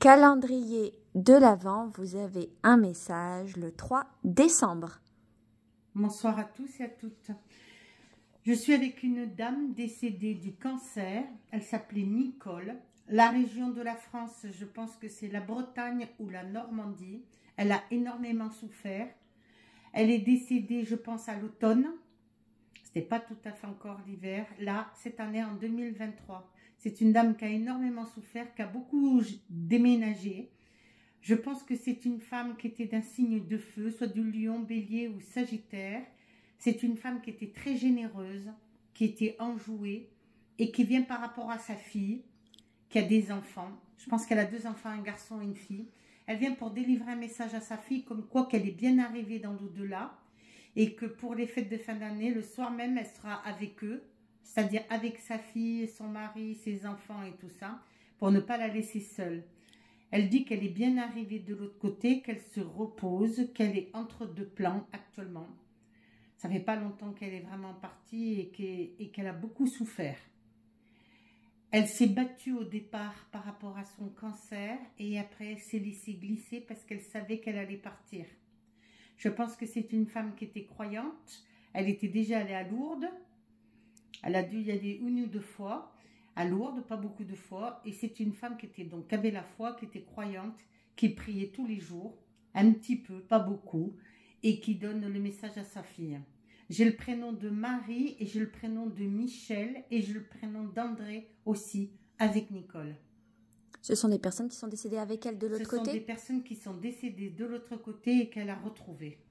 calendrier de l'Avent, vous avez un message le 3 décembre. Bonsoir à tous et à toutes. Je suis avec une dame décédée du cancer. Elle s'appelait Nicole. La région de la France, je pense que c'est la Bretagne ou la Normandie. Elle a énormément souffert. Elle est décédée, je pense, à l'automne. C'était pas tout à fait encore l'hiver. Là, cette année, en 2023. C'est une dame qui a énormément souffert, qui a beaucoup déménagé. Je pense que c'est une femme qui était d'un signe de feu, soit du lion, bélier ou sagittaire. C'est une femme qui était très généreuse, qui était enjouée et qui vient par rapport à sa fille, qui a des enfants. Je pense qu'elle a 2 enfants, un garçon et une fille. Elle vient pour délivrer un message à sa fille comme quoi qu'elle est bien arrivée dans l'au-delà et que pour les fêtes de fin d'année, le soir même, elle sera avec eux, c'est-à-dire avec sa fille, son mari, ses enfants et tout ça, pour ne pas la laisser seule. Elle dit qu'elle est bien arrivée de l'autre côté, qu'elle se repose, qu'elle est entre 2 plans actuellement. Ça fait pas longtemps qu'elle est vraiment partie et qu'elle a beaucoup souffert. Elle s'est battue au départ par rapport à son cancer et après elle s'est laissée glisser parce qu'elle savait qu'elle allait partir. Je pense que c'est une femme qui était croyante. Elle était déjà allée à Lourdes. Elle a dû y aller 1 ou 2 fois. À Lourdes, pas beaucoup de fois. Et c'est une femme qui avait la foi, qui était croyante, qui priait tous les jours, un petit peu, pas beaucoup, et qui donne le message à sa fille. J'ai le prénom de Marie et j'ai le prénom de Michel et j'ai le prénom d'André aussi avec Nicole. Ce sont des personnes qui sont décédées avec elle de l'autre côté? Ce sont des personnes qui sont décédées de l'autre côté et qu'elle a retrouvées.